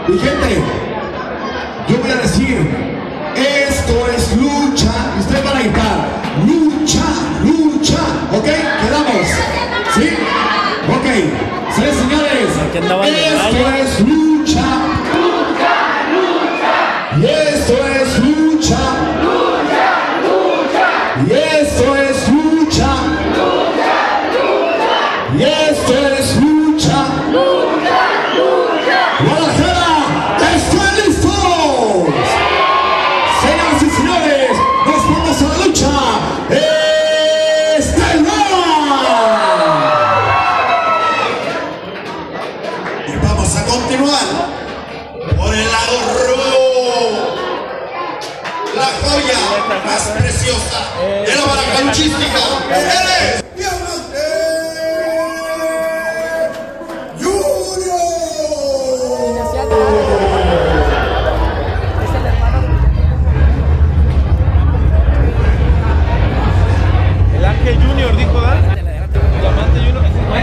Mi gente, yo voy a decir, esto es lucha, y ustedes van a gritar, lucha, lucha, ¿ok? ¿Quedamos? ¿Sí? Ok, ¿sí, señores? Esto es lucha, lucha, lucha. Y esto es lucha, lucha, lucha. Y esto es lucha, lucha, lucha. Y esto es lucha, lucha, lucha. Guadalajara, ¿están listos? Señoras y señores, nos vamos a la lucha estelar. Y vamos a continuar por el lado rudo. La joya más preciosa de la baraja luchística. Él es Junior, dijo, ¿verdad? Diamante Junior.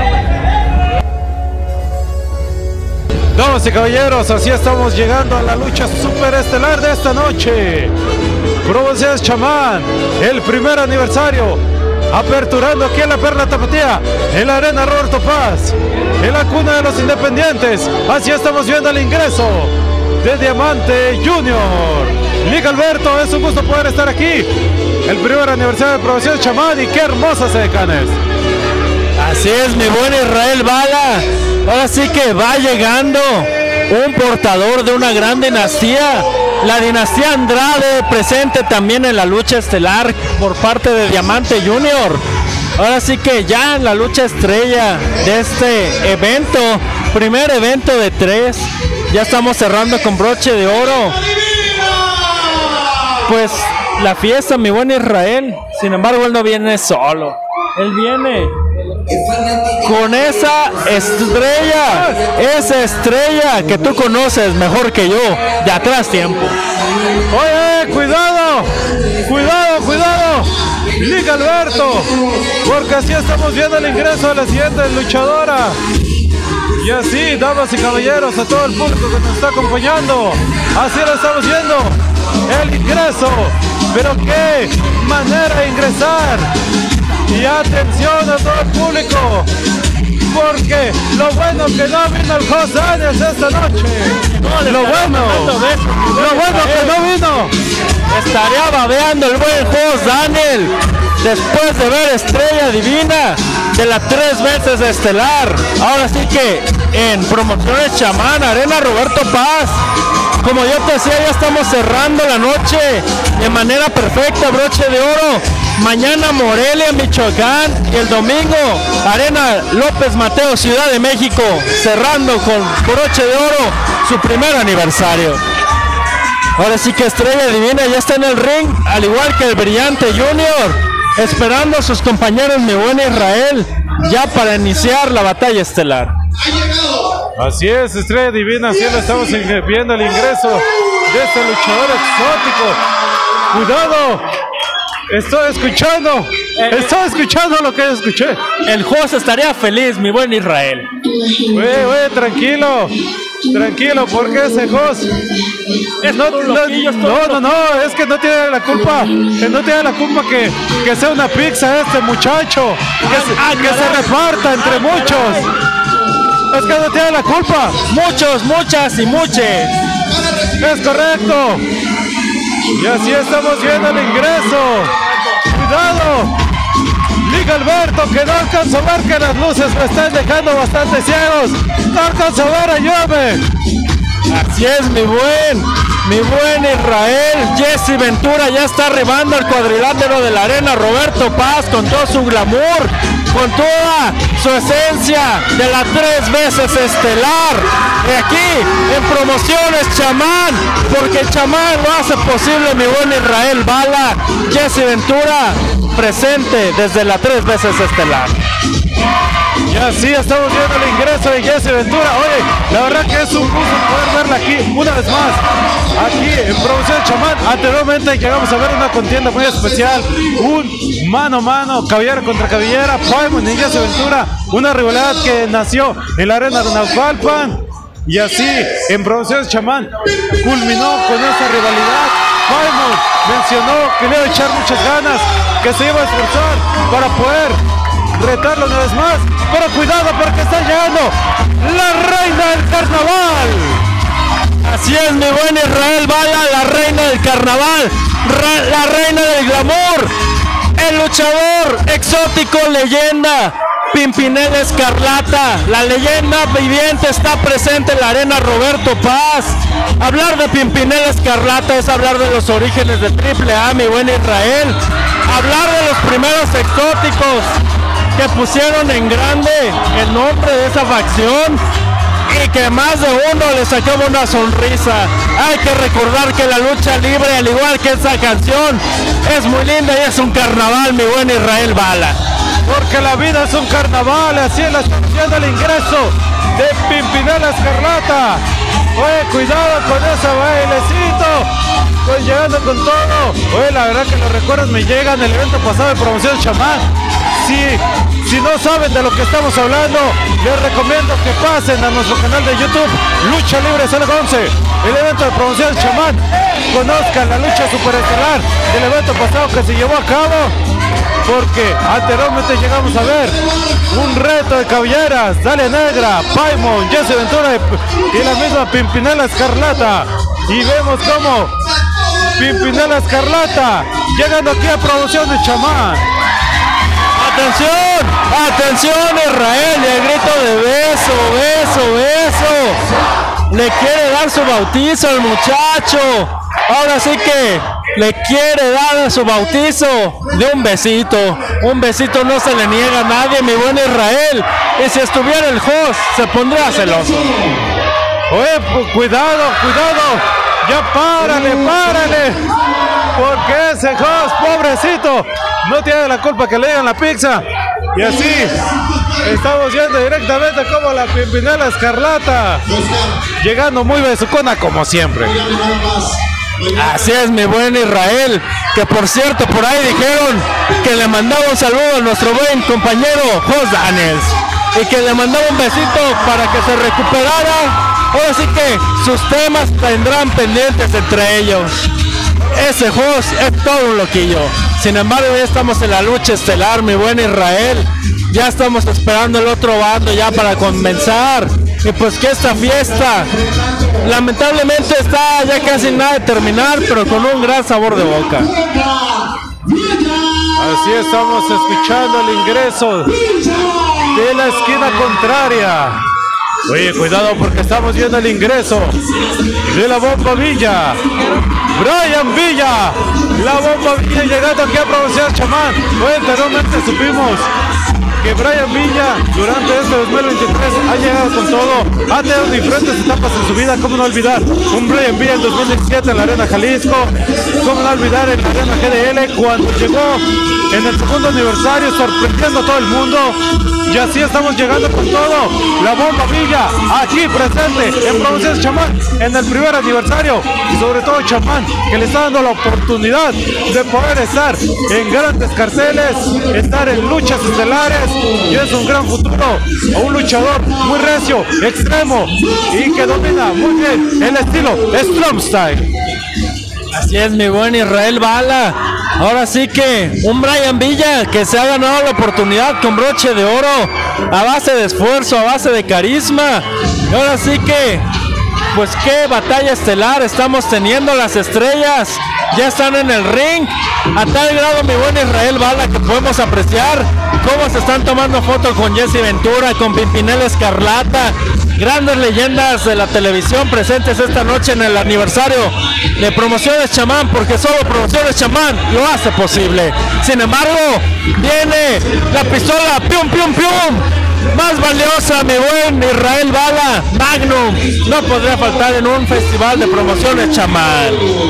Damas y caballeros, así estamos llegando a la lucha superestelar de esta noche. Promociones Chamán, el primer aniversario, aperturando aquí en la Perla Tapatía, en la Arena Roberto Paz, en la cuna de los independientes. Así estamos viendo el ingreso de Diamante Junior. Liga Alberto, es un gusto poder estar aquí. El primer aniversario de Promociones Chamán, y qué hermosas decanes. Así es, mi buen Israel Bala. Ahora sí que va llegando un portador de una gran dinastía. La dinastía Andrade, presente también en la lucha estelar por parte de Diamante Junior. Ahora sí que ya en la lucha estrella de este evento, primer evento de 3, ya estamos cerrando con broche de oro. Pues la fiesta, mi buen Israel. Sin embargo, él no viene solo. Él viene con esa estrella que tú conoces mejor que yo, de atrás tiempo. Oye, cuidado, cuidado, cuidado, Liga Alberto, porque así estamos viendo el ingreso de la siguiente luchadora. Y así, damas y caballeros, a todo el público que nos está acompañando, así lo estamos viendo, el ingreso. Pero qué manera de ingresar. Y atención a todo el público, porque lo bueno que no vino el Jos Daniels esta noche. Lo bueno que no vino. Estaría babeando el buen Jos Daniel después de ver Estrella Divina de la 3 veces estelar. Ahora sí que en Promociones Chamán, Arena Roberto Paz, como yo te decía, ya estamos cerrando la noche de manera perfecta, broche de oro. Mañana Morelia, Michoacán, y el domingo Arena López Mateo, Ciudad de México, cerrando con broche de oro su primer aniversario. Ahora sí que Estrella Divina ya está en el ring, al igual que el brillante Junior, esperando a sus compañeros, mi buen Israel, ya para iniciar la batalla estelar. Así es, Estrella Divina, así lo estamos viendo el ingreso de este luchador exótico. Cuidado, estoy escuchando lo que escuché. El Jos estaría feliz, mi buen Israel. Oye, tranquilo, porque ese Jos no, es que no tiene la culpa, que sea una pizza este muchacho, que se reparta entre muchos. Es que no tiene la culpa. Muchos, muchas y muches. Es correcto. Y así estamos viendo el ingreso. Cuidado, Liga Alberto, que no alcanzo a ver, que las luces me están dejando bastante ciegos. No alcanzo a ver, ayúdame. Así es, mi buen Israel. Jesse Ventura ya está arribando al cuadrilátero de la Arena Roberto Paz con todo su glamour, con toda su esencia de la 3 veces estelar. Y aquí en Promociones Chamán, porque Chamán lo hace posible, mi buen Israel Bala. Jesse Ventura presente desde la 3 veces estelar. Y así estamos viendo el ingreso de Jesse Ventura. Oye, la verdad que es un gusto poder verla aquí una vez más, aquí en Promociones Chamán. Anteriormente llegamos a ver una contienda muy especial, un mano a mano, cabellera contra cabellera, Paimon y Jesse Ventura, una rivalidad que nació en la Arena de Naucalpan. Y así, en Promociones Chamán, culminó con esa rivalidad. Paimon mencionó que le iba a echar muchas ganas, que se iba a esforzar para poder retarlo una vez más. Pero cuidado porque está llegando la reina del carnaval. Así es, mi buen Israel Bala, la reina del carnaval, la reina del glamour, el luchador exótico, leyenda, Pimpinela Escarlata, la leyenda viviente, está presente en la arena Roberto Paz. Hablar de Pimpinela Escarlata es hablar de los orígenes de AAA, mi buen Israel. Hablar de los primeros exóticos que pusieron en grande el nombre de esa facción y que más de uno le sacaba una sonrisa. Hay que recordar que la lucha libre, al igual que esa canción, es muy linda y es un carnaval, mi buen Israel Bala. Porque la vida es un carnaval, así es la estación del ingreso de Pimpinela Escarlata. Oye, cuidado con ese bailecito, pues llegando con todo. Oye, la verdad que los recuerdos me llegan del evento pasado de Promociones Chamán. Si no saben de lo que estamos hablando, les recomiendo que pasen a nuestro canal de YouTube, Lucha Libre 011, el evento de Promociones Chamán. Conozcan la lucha superestelar del evento pasado que se llevó a cabo, porque anteriormente llegamos a ver un reto de cabelleras, Dalia Negra, Paimon, Jesse Ventura y la misma Pimpinela Escarlata. Y vemos como Pimpinela Escarlata llegando aquí a Promociones Chamán. ¡Atención! ¡Atención, Israel! Y el grito de beso, beso, beso. Le quiere dar su bautizo al muchacho. Ahora sí que le quiere dar su bautizo de un besito. Un besito no se le niega a nadie, mi buen Israel. Y si estuviera el host, se pondría celoso. Oye, cuidado, cuidado. Ya párale. Porque ese host, pobrecito, no tiene la culpa que le digan la pizza. Y así estamos viendo directamente como la Pimpinela Escarlata llegando muy besucona como siempre. Así es, mi buen Israel, que por cierto por ahí dijeron que le mandaba un saludo a nuestro buen compañero Jos Daniels y que le mandaba un besito para que se recuperara. Ahora sí que sus temas tendrán pendientes entre ellos. Ese Jos es todo un loquillo. Sin embargo, ya estamos en la lucha estelar, mi buen Israel. Ya estamos esperando el otro bando ya para comenzar. Y pues que esta fiesta lamentablemente está ya casi nada de terminar, pero con un gran sabor de boca. Así estamos escuchando el ingreso de la esquina contraria. Oye, cuidado porque estamos viendo el ingreso de la Bomba Villa. Brian Villa, la Bomba Villa llegando aquí a Promociones Chamán. Oye, anteriormente supimos que Brian Villa durante este 2023 ha llegado con todo, ha tenido diferentes etapas en su vida. Cómo no olvidar un Brian Villa en 2017 en la Arena Jalisco, cómo no olvidar en la Arena GDL cuando llegó en el segundo aniversario sorprendiendo a todo el mundo. Y así estamos llegando con todo, la Bomba Villa aquí presente en Promociones Chamán en el primer aniversario, y sobre todo Chamán, que le está dando la oportunidad de poder estar en grandes carteles, estar en luchas estelares, y es un gran futuro a un luchador muy recio, extremo y que domina muy bien el estilo Strong Style. Así es, mi buen Israel Bala. Ahora sí que un Brian Villa que se ha ganado la oportunidad con broche de oro a base de esfuerzo, a base de carisma. Y ahora sí que, pues qué batalla estelar estamos teniendo. Las estrellas ya están en el ring a tal grado, mi buen Israel Bala, que podemos apreciar cómo se están tomando fotos con Jesse Ventura, con Pimpinela Escarlata. Grandes leyendas de la televisión presentes esta noche en el aniversario de Promociones Chamán, porque solo Promociones Chamán lo hace posible. Sin embargo, viene la pistola pium pium pium más valiosa, mi buen Israel Bala, Magnum. No podría faltar en un festival de Promociones Chamán.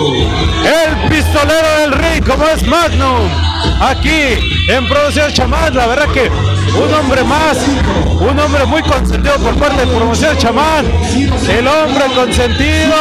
El pistolero del ring, como es Magnum, aquí en Promociones Chamán. La verdad que un hombre más, un hombre muy consentido por parte de Promociones Chamán, el hombre consentido,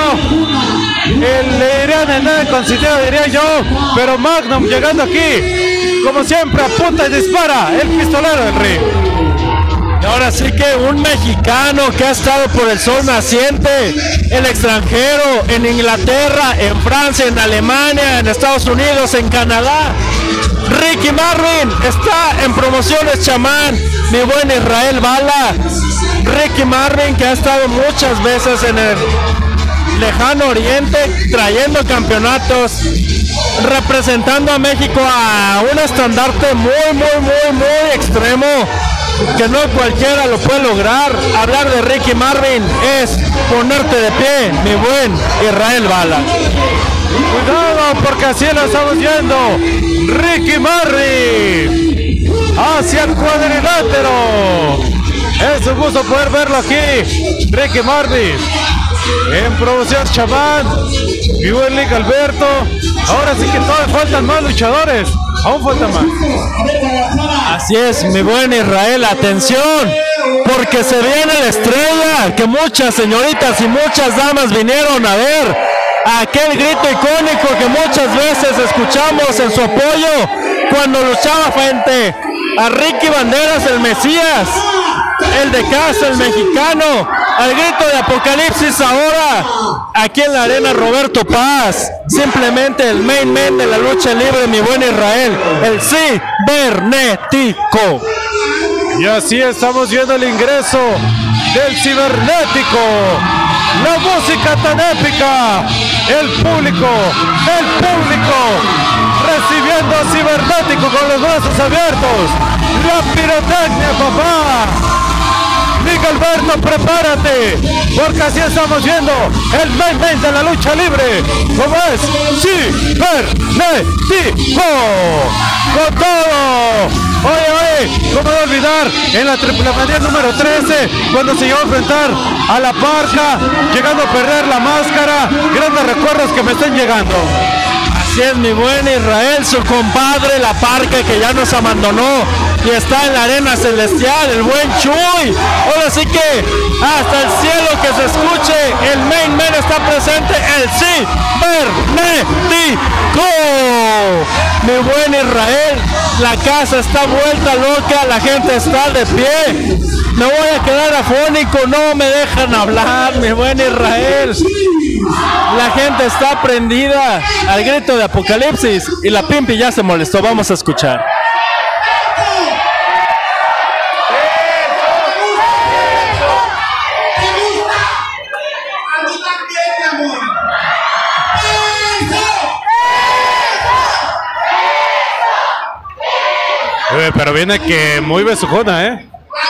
le dirían el nada consentido, diría yo, pero Magnum llegando aquí, como siempre, apunta y dispara, el pistolero del ring. Y ahora sí que un mexicano que ha estado por el sol naciente, el extranjero, en Inglaterra, en Francia, en Alemania, en Estados Unidos, en Canadá. Ricky Marvin está en Promociones Chamán, mi buen Israel Bala. Ricky Marvin, que ha estado muchas veces en el lejano oriente trayendo campeonatos, representando a México a un estandarte muy extremo que no cualquiera lo puede lograr. Hablar de Ricky Marvin es ponerte de pie, mi buen Israel Bala. Cuidado, porque así lo estamos viendo. Ricky Marvin hacia el cuadrilátero. Es un gusto poder verlo aquí. Ricky Marvin en Promoción Chamán, mi buen Lick Alberto. Ahora sí que todavía faltan más luchadores. Aún falta más. Así es, mi buen Israel, atención, porque se viene la estrella que muchas señoritas y muchas damas vinieron a ver. Aquel grito icónico que muchas veces escuchamos en su apoyo cuando luchaba frente a Ricky Banderas, el Mesías, el de casa, el mexicano, al grito de Apocalipsis. Ahora aquí en la arena Roberto Paz, simplemente el main man de la lucha libre, mi buen Israel, el cibernético. Y así estamos viendo el ingreso del cibernético. La música tan épica, el público recibiendo a Cibernético con los brazos abiertos. La pirotecnia, papá. Lick Alberto, prepárate, porque así estamos viendo el main event de la lucha libre, como es Cibernético, con todo. Oye, cómo no olvidar en la triplemanía número 13, cuando se llegó a enfrentar a La Parca, llegando a perder la máscara. Grandes recuerdos que me están llegando. Así es, mi buen Israel, su compadre La Parca, que ya nos abandonó y está en la arena celestial, el buen Chuy. Ahora sí que hasta el cielo que se escuche, el main man está presente, el cibernético. Mi buen Israel, la casa está vuelta loca, la gente está de pie. Me voy a quedar afónico, no me dejan hablar, mi buen Israel. La gente está prendida al grito de Apocalipsis y la Pimpi ya se molestó. Vamos a escuchar. Pero viene que muy besucona, ¿eh?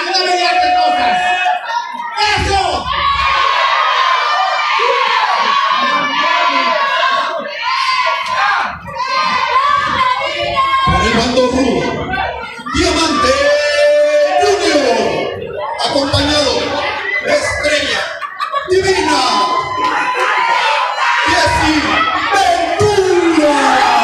Por el bando rudo, Diamante Junior, acompañado de Estrella Divina, Jessie Ventura.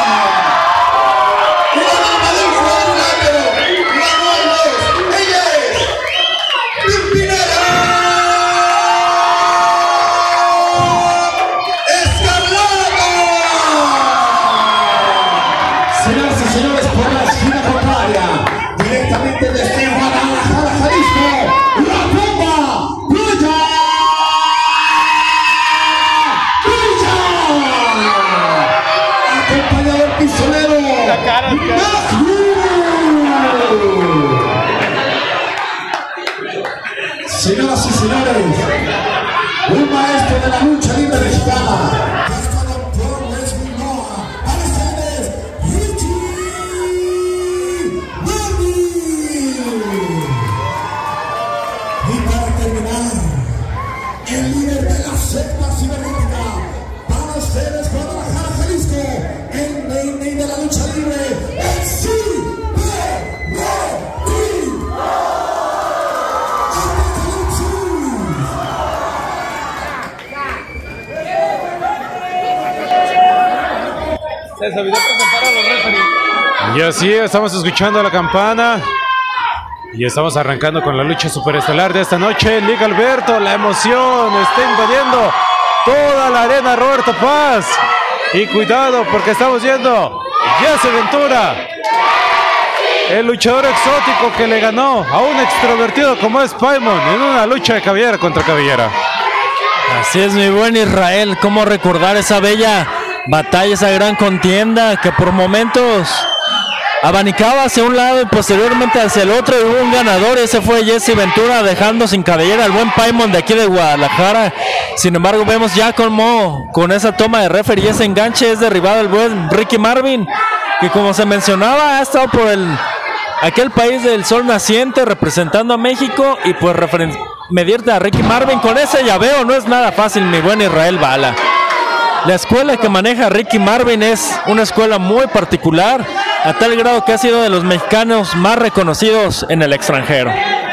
Señoras y señores, un maestro de la lucha libre mexicana. Y para terminar, el líder de la secta cibernética, para ustedes, Guadalajara, Jalisco, el main de la lucha libre, el cibernético. Se olvidó presentar a los referees. Y así estamos escuchando la campana. Y estamos arrancando con la lucha superestelar de esta noche. Lick Alberto, la emoción está invadiendo toda la arena Roberto Paz. Y cuidado porque estamos viendo Jessie Ventura el luchador exótico que le ganó a un extrovertido como es Paimon en una lucha de cabellera contra cabellera. Así es, mi buen Israel, cómo recordar esa bella batalla, esa gran contienda que por momentos abanicaba hacia un lado y posteriormente hacia el otro, y hubo un ganador, ese fue Jesse Ventura, dejando sin cabellera al buen Paimon de aquí de Guadalajara. Sin embargo, vemos ya como con esa toma de referee y ese enganche es derribado el buen Ricky Marvin, que como se mencionaba ha estado por aquel país del sol naciente representando a México, y pues medirte a Ricky Marvin con ese llaveo no es nada fácil, mi buen Israel Bala. La escuela que maneja Ricky Marvin es una escuela muy particular, a tal grado que ha sido de los mexicanos más reconocidos en el extranjero.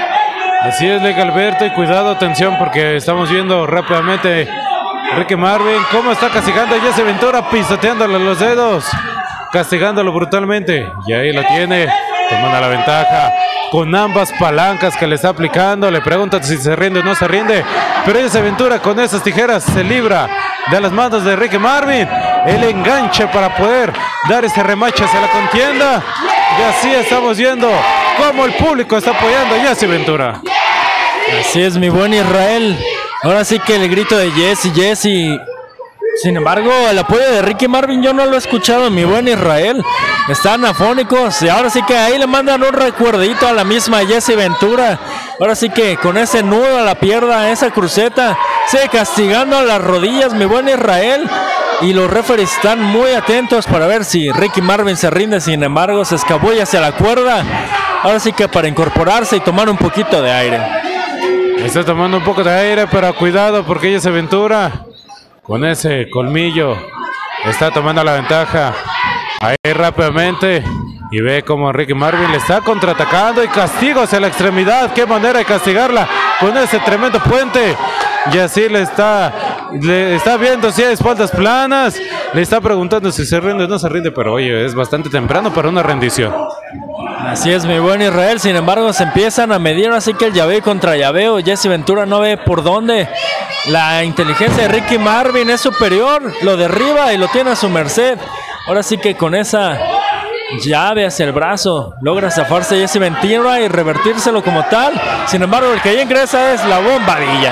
Así es, Leque Alberto, y cuidado, atención, porque estamos viendo rápidamente Ricky Marvin cómo está castigando a Jesse Ventura, pisoteándole los dedos, castigándolo brutalmente, y ahí lo tiene, tomando la ventaja con ambas palancas que le está aplicando. Le pregunta si se rinde o no se rinde, pero Jesse Ventura con esas tijeras se libra de las manos de Ricky Marvin. El enganche para poder dar ese remache hacia la contienda, y así estamos viendo cómo el público está apoyando a Jesse Ventura. Así es, mi buen Israel. Ahora sí que el grito de Jesse. Sin embargo, el apoyo de Ricky Marvin yo no lo he escuchado, mi buen Israel. Están afónicos y ahora sí que ahí le mandan un recuerdito a la misma Jesse Ventura. Ahora sí que con ese nudo a la pierna, esa cruceta, sigue castigando a las rodillas, mi buen Israel. Y los referees están muy atentos para ver si Ricky Marvin se rinde. Sin embargo, se escabulle hacia la cuerda. Ahora sí que para incorporarse y tomar un poquito de aire. Está tomando un poco de aire, pero cuidado porque Jesse Ventura con ese colmillo está tomando la ventaja. Ahí rápidamente, y ve como Ricky Marvin le está contraatacando y castigo hacia la extremidad. Qué manera de castigarla con ese tremendo puente. Y así le está viendo si hay espaldas planas. Le está preguntando si se rinde o no se rinde, pero oye, es bastante temprano para una rendición. Así es, mi buen Israel. Sin embargo, se empiezan a medir, así que el llaveo contra llaveo. Jesse Ventura no ve por dónde. La inteligencia de Ricky Marvin es superior, lo derriba y lo tiene a su merced. Ahora sí que con esa llave hacia el brazo logra zafarse Jesse Ventura y revertírselo como tal. Sin embargo, el que ya ingresa es la Bomba Villa.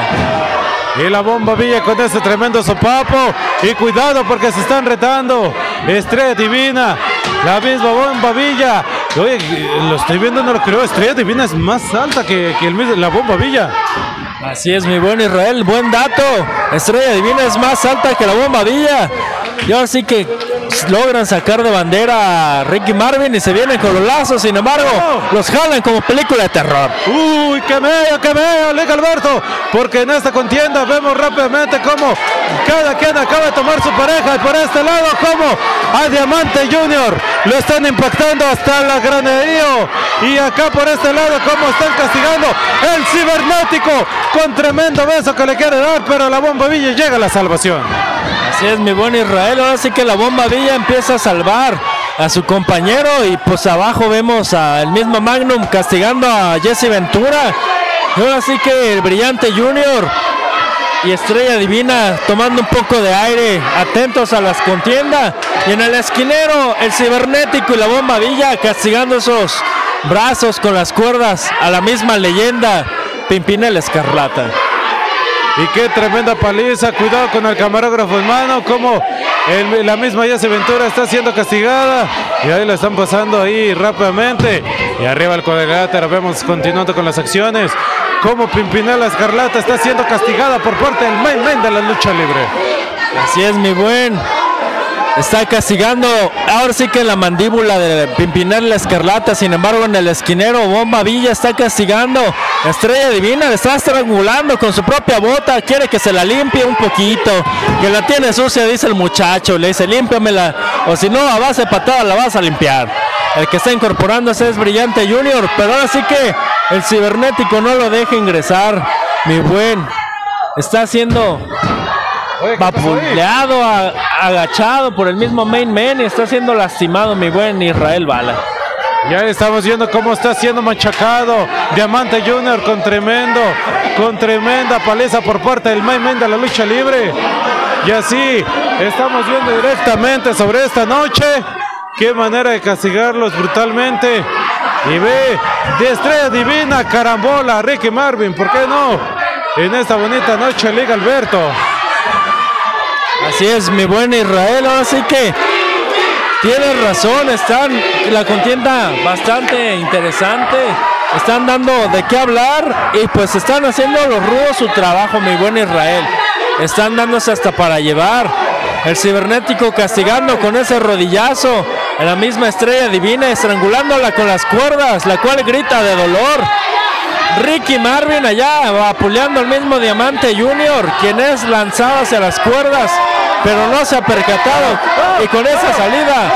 Y la Bomba Villa con ese tremendo sopapo. Y cuidado porque se están retando. Estrella Divina, la misma Bomba Villa. Oye, lo estoy viendo, no lo creo. Estrella Divina es más alta que la Bomba Villa. Así es, mi buen Israel, buen dato. Estrella Divina es más alta que la Bomba Villa. Y ahora sí que logran sacar de bandera a Ricky Marvin y se vienen con los lazos. Sin embargo, los jalan como película de terror. Uy, que meo, Leque Alberto, porque en esta contienda vemos rápidamente cómo cada quien acaba de tomar su pareja, y por este lado como a Diamante Junior lo están impactando hasta la granerío, y acá por este lado como están castigando el cibernético con tremendo beso que le quiere dar, pero la Bomba Villa llega a la salvación. Así es, mi buen Israel. Ahora sí que la Bomba Villa empieza a salvar a su compañero, y pues abajo vemos al mismo Magnum castigando a Jesse Ventura. Y ahora sí que el Brillante Junior y Estrella Divina tomando un poco de aire, atentos a las contiendas. Y en el esquinero, el cibernético y la Bomba Villa castigando esos brazos con las cuerdas a la misma leyenda Pimpinela Escarlata. Y qué tremenda paliza, cuidado con el camarógrafo en mano, como la misma Jesse Ventura está siendo castigada, y ahí la están pasando ahí rápidamente, y arriba el cuadrilátero vemos continuando con las acciones, como Pimpinela Escarlata está siendo castigada por parte del main man de la lucha libre. Así es, mi buen. Está castigando, ahora sí que la mandíbula de Pimpinela Escarlata. Sin embargo, en el esquinero, Bomba Villa está castigando. Estrella Divina le está estrangulando con su propia bota. Quiere que se la limpie un poquito, que la tiene sucia, dice el muchacho. Le dice, límpiamela, o si no, a base de patada la vas a limpiar. El que está incorporándose es Brillante Junior, pero ahora sí que el cibernético no lo deja ingresar, mi buen. Está siendo vapuleado, agachado por el mismo main man, y está siendo lastimado, mi buen Israel Bala. Ya estamos viendo cómo está siendo machacado Diamante Junior con tremenda paliza por parte del main man de la lucha libre. Y así estamos viendo directamente sobre esta noche qué manera de castigarlos brutalmente. Y ve de Estrella Divina, carambola, Ricky Marvin, ¿por qué no? En esta bonita noche, Liga Alberto. Así es, mi buen Israel, ahora sí que tienes razón, están la contienda bastante interesante, están dando de qué hablar y pues están haciendo los rudos su trabajo, mi buen Israel. Están dándose hasta para llevar. El cibernético castigando con ese rodillazo a la misma Estrella Divina, estrangulándola con las cuerdas, la cual grita de dolor. Ricky Marvin allá vapuleando al mismo Diamante Junior, quien es lanzado hacia las cuerdas, pero no se ha percatado. Y con esa salida.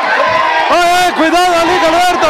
Cuidado, Liga Alberto,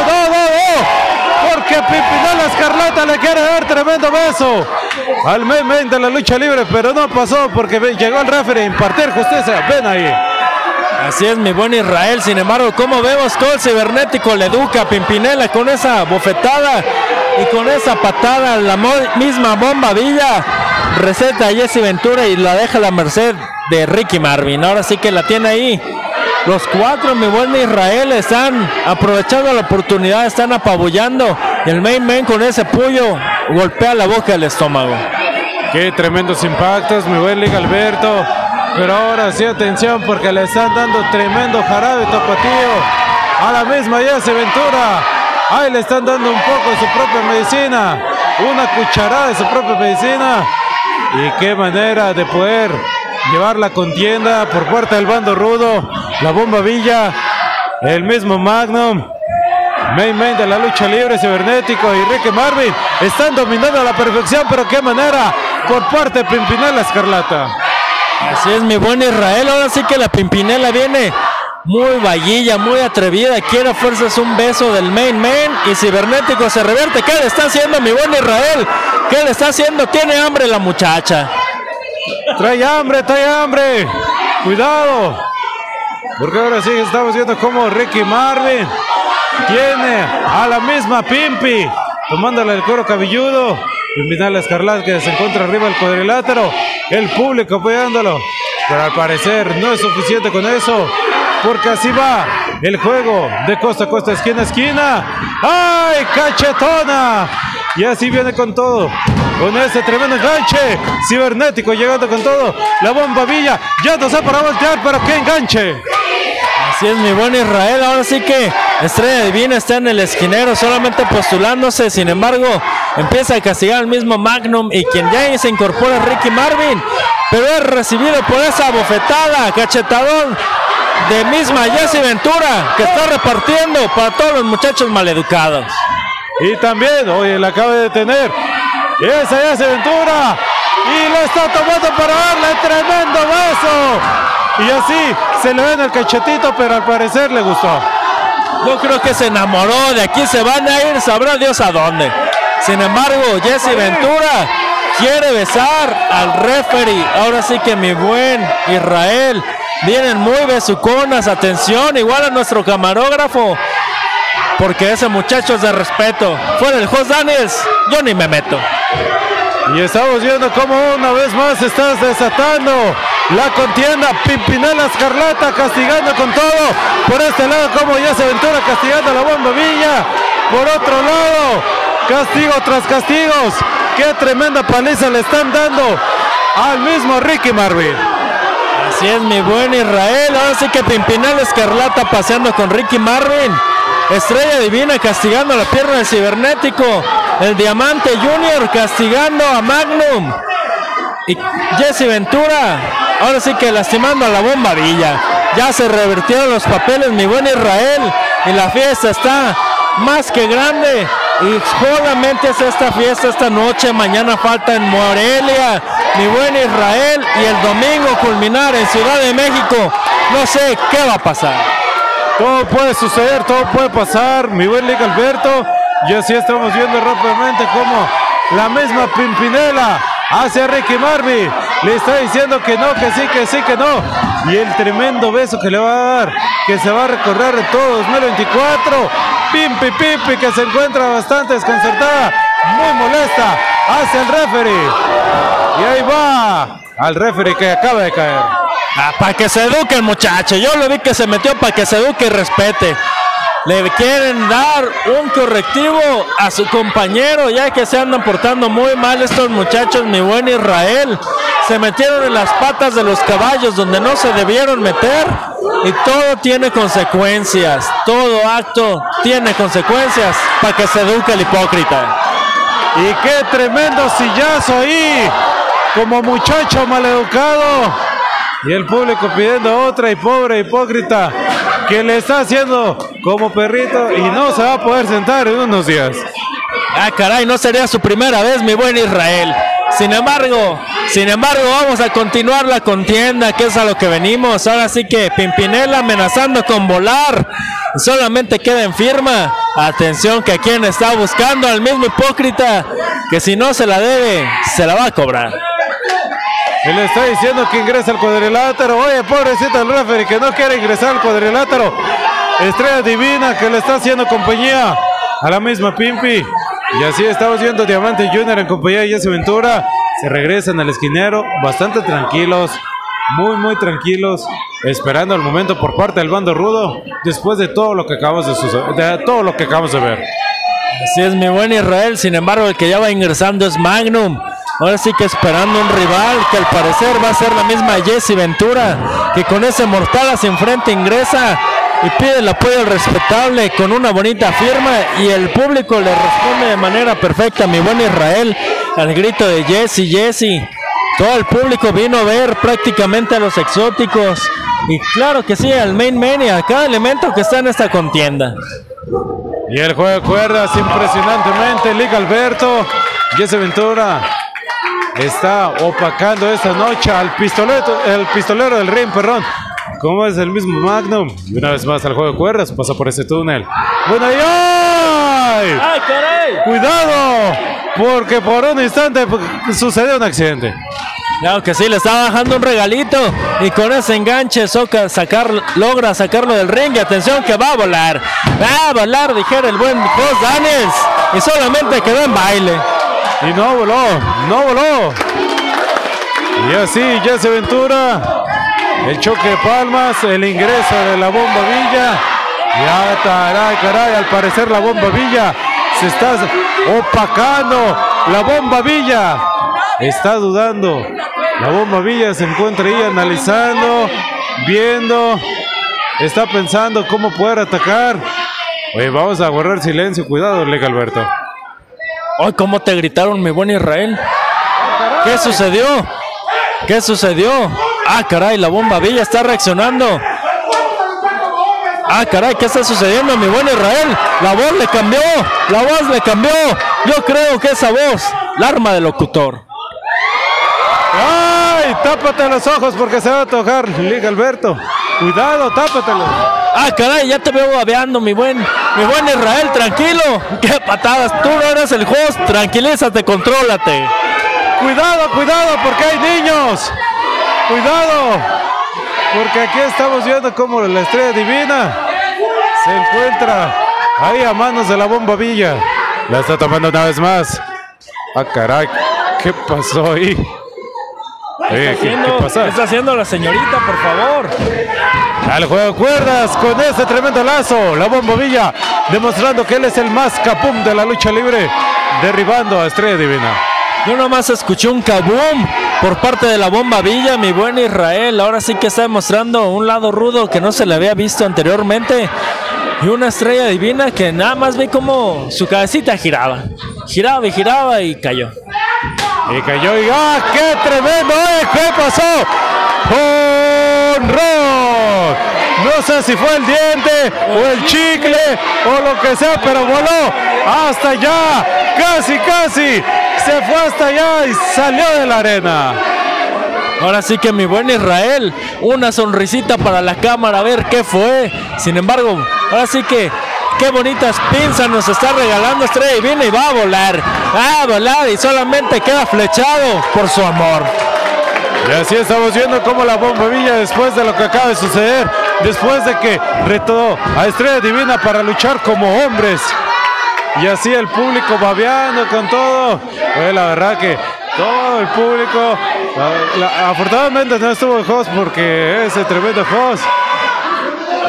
no, porque Pimpinela Escarlata le quiere dar tremendo beso al main de la lucha libre, pero no pasó porque llegó el referee a impartir justicia. Ven ahí. Así es, mi buen Israel. Sin embargo, como vemos, todo el cibernético le educa a Pimpinela con esa bofetada y con esa patada, la misma Bomba Villa receta a Jesse Ventura y la deja a la merced de Ricky Marvin. Ahora sí que la tiene ahí. Los cuatro, mi buen Israel, están aprovechando la oportunidad, están apabullando. Y el main con ese puño golpea la boca del estómago. Qué tremendos impactos, mi buen Liga Alberto. Pero ahora sí, atención, porque le están dando tremendo jarabe tapatío a la misma Jesse Ventura. Ahí le están dando un poco de su propia medicina, una cucharada de su propia medicina. Y qué manera de poder llevar la contienda por parte del bando rudo. La Bomba Villa, el mismo Magnum, main de la lucha libre, cibernético y Ricky Marvin están dominando a la perfección, pero qué manera por parte de Pimpinela Escarlata. Así es, mi buen Israel. Ahora sí que la Pimpinela viene muy vaguilla, muy atrevida, quiere a fuerzas un beso del main y cibernético se revierte. ¿Qué le está haciendo, mi buen Israel? ¿Qué le está haciendo? Tiene hambre la muchacha. Trae hambre, cuidado, porque ahora sí estamos viendo cómo Ricky Marvin tiene a la misma Pimpi tomándole el cuero cabelludo. Pimpinela Escarlata que se encuentra arriba del cuadrilátero, el público apoyándolo, pero al parecer no es suficiente con eso, porque así va el juego de costa a costa, esquina a esquina. ¡Ay, cachetona! Y así viene con todo, con ese tremendo enganche, cibernético llegando con todo, la Bomba Villa ya no sé para voltear, pero qué enganche. Así es, mi buen Israel. Ahora sí que Estrella Divina está en el esquinero solamente postulándose, sin embargo empieza a castigar al mismo Magnum y quien ya se incorpora es Ricky Marvin, pero es recibido por esa bofetada, cachetadón de misma Jesse Ventura, que está repartiendo para todos los muchachos maleducados. Y también, oye, la acaba de detener esa Jesse Ventura y lo está tomando para darle tremendo beso. Y así se le ve en el cachetito, pero al parecer le gustó. Yo creo que se enamoró, de aquí se van a ir, sabrá Dios a dónde. Sin embargo, Jesse Ventura quiere besar al referee. Ahora sí que mi buen Israel, vienen muy besuconas, atención, igual a nuestro camarógrafo, porque ese muchacho es de respeto. Fuera el host Daniels, yo ni me meto. Y estamos viendo cómo una vez más estás desatando la contienda. Pimpinela Escarlata castigando con todo. Por este lado, como Jesse Ventura castigando a la Bomba Villa. Por otro lado, castigo tras castigos. Qué tremenda paliza le están dando al mismo Ricky Marvin. Así es, mi buen Israel. Ahora sí que Pimpinela Escarlata paseando con Ricky Marvin. Estrella Divina castigando la pierna del cibernético. El Diamante Junior castigando a Magnum. Y Jesse Ventura, ahora sí que lastimando a la Bomba Villa. Ya se revirtieron los papeles, mi buen Israel. Y la fiesta está más que grande. Y solamente es esta fiesta esta noche. Mañana falta en Morelia, mi buen Israel. Y el domingo culminar en Ciudad de México. No sé qué va a pasar. Todo puede suceder, todo puede pasar, mi buen Liga Alberto. Y así estamos viendo rápidamente cómo la misma Pimpinela hacia Ricky Marvin. Le está diciendo que no, que sí, que sí, que no. Y el tremendo beso que le va a dar, que se va a recordar en todo 2024. Pimpi, que se encuentra bastante desconcertada, muy molesta, hacia el referee. Y ahí va al referee que acaba de caer. Para que se eduque el muchacho. Yo lo vi que se metió para que se eduque y respete. le quieren dar un correctivo a su compañero, ya que se andan portando muy mal estos muchachos, mi buen Israel. Se metieron en las patas de los caballos donde no se debieron meter, y todo tiene consecuencias, todo acto tiene consecuencias, para que se eduque el hipócrita. Y qué tremendo sillazo ahí, como muchacho maleducado. Y el público pidiendo otra, y pobre hipócrita que le está haciendo como perrito y no se va a poder sentar en unos días. Ah, caray, no sería su primera vez, mi buen Israel. Sin embargo, vamos a continuar la contienda, que es a lo que venimos. Ahora sí que Pimpinela amenazando con volar. Solamente queda en firma. Atención, que quien está buscando al mismo hipócrita, que si no se la debe, se la va a cobrar. Y le está diciendo que ingresa al cuadrilátero. Oye, pobrecito el referee que no quiere ingresar al cuadrilátero. Estrella Divina que le está haciendo compañía a la misma Pimpi. Y así estamos viendo Diamante Junior en compañía de Jesse Ventura. Se regresan al esquinero bastante tranquilos, muy tranquilos, esperando el momento por parte del bando rudo, después de todo lo que acabamos de ver. Así es, mi buen Israel. Sin embargo, el que ya va ingresando es Magnum. Ahora sí que esperando un rival que al parecer va a ser la misma Jesse Ventura, que con ese mortal hacia enfrente ingresa y pide el apoyo respetable con una bonita firma, y el público le responde de manera perfecta, mi buen Israel, al grito de Jesse. Todo el público vino a ver prácticamente a los exóticos, y claro que sí, al main man y a cada elemento que está en esta contienda. Y el juego de cuerdas impresionantemente, Liga Alberto. Jesse Ventura está opacando esta noche al pistolero del ring, perdón, como es el mismo Magnum. Y una vez más al juego de cuerdas, pasa por ese túnel. ¡Bueno, ay! ¡Ay, caray! ¡Cuidado! Porque por un instante sucedió un accidente. Claro que sí, le está bajando un regalito, y con ese enganche logra sacarlo del ring. Y atención que va a volar, dijera el buen Boss Daniels, y solamente quedó en baile. Y no voló. Y así Jesse Ventura, el choque de palmas, el ingreso de la Bomba Villa. Ya, caray, al parecer la Bomba Villa se está opacando. La Bomba Villa está dudando. La Bomba Villa se encuentra ahí analizando, viendo, está pensando cómo poder atacar. Oye, vamos a guardar silencio, cuidado, Liga Alberto. Ay, ¿cómo te gritaron, mi buen Israel? ¿Qué sucedió? Ah, caray, la Bomba Villa está reaccionando. Ah, caray, ¿qué está sucediendo, mi buen Israel? La voz le cambió. Yo creo que esa voz, la arma del locutor. ¡Ay! Tápate los ojos porque se va a tocar, Liga Alberto. Cuidado, tápatelo. Ah, caray, ya te veo babeando, mi buen Israel, tranquilo. ¡Qué patadas! Tú no eres el host, tranquilízate, contrólate. Cuidado, porque hay niños. Cuidado, porque aquí estamos viendo cómo la Estrella Divina se encuentra ahí a manos de la Bomba Villa. La está tomando una vez más. Ah, caray, ¿qué pasó ahí? ¿Qué pasa? ¿Qué está haciendo la señorita, por favor? Al juego de cuerdas con ese tremendo lazo, la Bomba Villa demostrando que él es el más capum de la lucha libre, derribando a Estrella Divina. Yo nomás escuché un kaboom por parte de la Bomba Villa, mi buen Israel. Ahora sí que está demostrando un lado rudo que no se le había visto anteriormente, y una Estrella Divina que nada más vi como su cabecita giraba y cayó. ¡ah, qué tremendo! ¿Qué pasó? ¡Honrón! No sé si fue el diente o el chicle o lo que sea, pero voló hasta allá, casi, se fue hasta allá y salió de la arena. Ahora sí que mi buen Israel, una sonrisita para la cámara a ver qué fue. Sin embargo, ahora sí que qué bonitas pinzas nos está regalando Estrella Divina, y va a volar y solamente queda flechado por su amor. Y así estamos viendo cómo la Bomba Villa, después de lo que acaba de suceder, después de que retó a Estrella Divina para luchar como hombres, y así el público babeando con todo. Pues la verdad que todo el público, afortunadamente no estuvo el host, porque ese tremendo host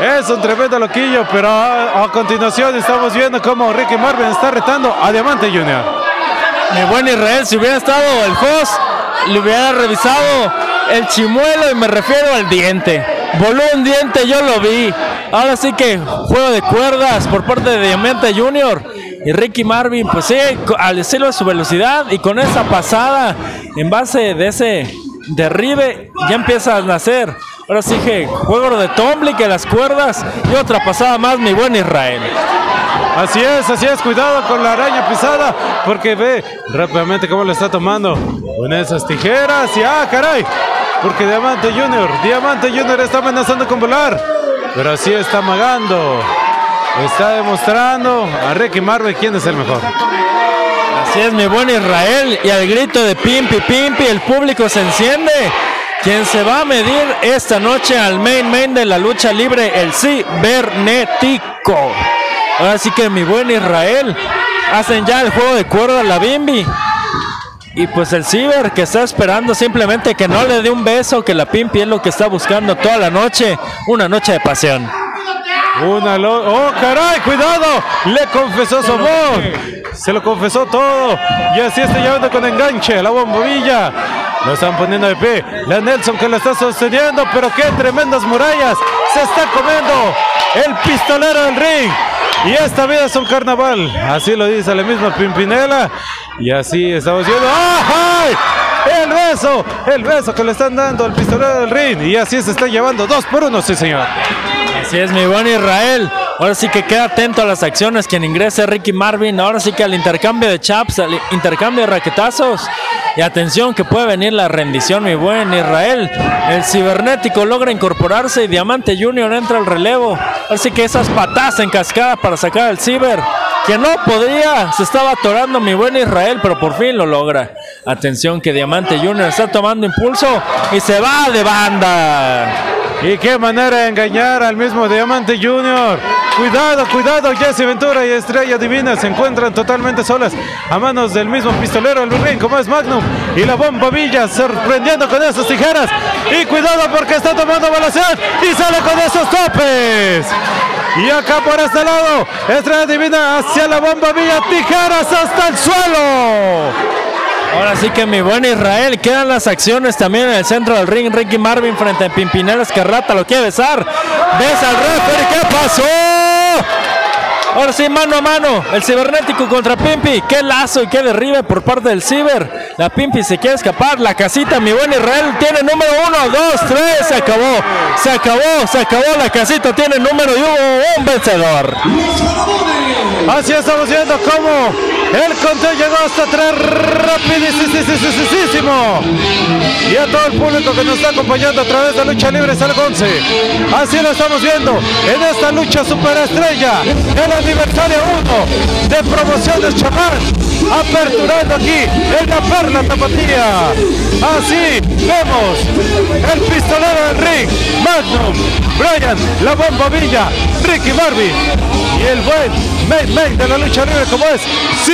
Es un tremendo loquillo, pero a continuación estamos viendo cómo Ricky Marvin está retando a Diamante Junior. Mi buen Israel, si hubiera estado el host, le hubiera revisado el chimuelo y me refiero al diente. Voló un diente, yo lo vi. Ahora sí que juego de cuerdas por parte de Diamante Junior. Y Ricky Marvin, pues sí, al estilo de su velocidad y con esa pasada en base de ese derribe, ya empieza a nacer. Ahora sí que juego de tumbling, que las cuerdas y otra pasada más, mi buen Israel. Así es, cuidado con la araña pisada, porque ve rápidamente cómo lo está tomando con esas tijeras y caray, porque Diamante Junior está amenazando con volar, pero así está amagando, está demostrando a Ricky Marvin quién es el mejor. Así es, mi buen Israel, y al grito de Pimpi, Pimpi, el público se enciende. Quien se va a medir esta noche al main de la lucha libre, el cibernético. Ahora sí que mi buen Israel, hacen ya el juego de cuerda a la Bimbi. Y pues el ciber que está esperando simplemente que no le dé un beso, que la Pimpi es lo que está buscando toda la noche, una noche de pasión. ¡Oh, caray! ¡Cuidado! Le confesó su amor. Se lo confesó todo. Y así está llevando con enganche la bombovilla. Lo están poniendo de pie. La Nelson que la está sosteniendo. Pero qué tremendas murallas. Se está comiendo el pistolero del ring. Y esta vida es un carnaval. Así lo dice la misma Pimpinela. Y así estamos viendo. ¡Ay! El beso que le están dando al pistolero del ring. Y así se está llevando 2 por 1, sí señor. Así es, mi buen Israel. Ahora sí que queda atento a las acciones. Quien ingrese Ricky Marvin. Ahora sí que al intercambio de chaps, al intercambio de raquetazos. Y atención que puede venir la rendición, mi buen Israel. El cibernético logra incorporarse y Diamante Junior entra al relevo. Así que esas patadas en cascada para sacar al ciber. Que no podía, se estaba atorando mi buen Israel, pero por fin lo logra. Atención que Diamante Junior está tomando impulso y se va de banda. Y qué manera de engañar al mismo Diamante Junior. Cuidado, Jesse Ventura y Estrella Divina se encuentran totalmente solas a manos del mismo pistolero del ring como es Magnum. Y la bomba Villa sorprendiendo con esas tijeras. Y cuidado porque está tomando evaluación y sale con esos topes. Y acá por este lado, Estrella Divina hacia la bomba Villa, tijeras hasta el suelo. Ahora sí que mi buen Israel, quedan las acciones también en el centro del ring. Ricky Marvin frente a Pimpinela Escarlata, lo quiere besar. Besa al referee, ¿qué pasó? Ahora sí, mano a mano, el cibernético contra Pimpi. Qué lazo y qué derribe por parte del ciber. La Pimpi se quiere escapar, la casita, mi buen Israel, tiene número 1, 2, 3, se acabó, la casita tiene número y hubo un vencedor. Así estamos viendo cómo el conteo llegó hasta 3 rapidísimo. Y a todo el público que nos está acompañando a través de Lucha Libre Salgonce. Así lo estamos viendo en esta lucha superestrella, el aniversario 1 de Promociones Chamán, aperturando aquí en la Perla Tapatía. Así vemos el pistolero del ring, Magnum, Brian, la bomba Villa, Ricky Marvin y el buen main de la lucha libre como es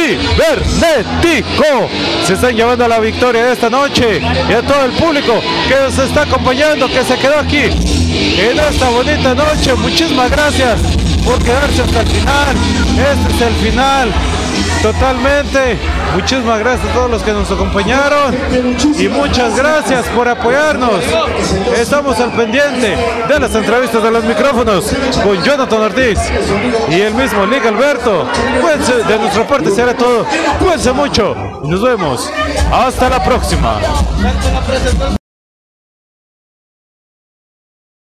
Cibernético. Se están llevando la victoria de esta noche y a todo el público que nos está acompañando, que se quedó aquí en esta bonita noche. Muchísimas gracias por quedarse hasta el final. Este es el final totalmente. Muchísimas gracias a todos los que nos acompañaron y muchas gracias por apoyarnos. Estamos al pendiente de las entrevistas de los micrófonos con Jonathan Ortiz y el mismo Lick Alberto. Cuídense, de nuestra parte será todo. Cuídense mucho y nos vemos hasta la próxima.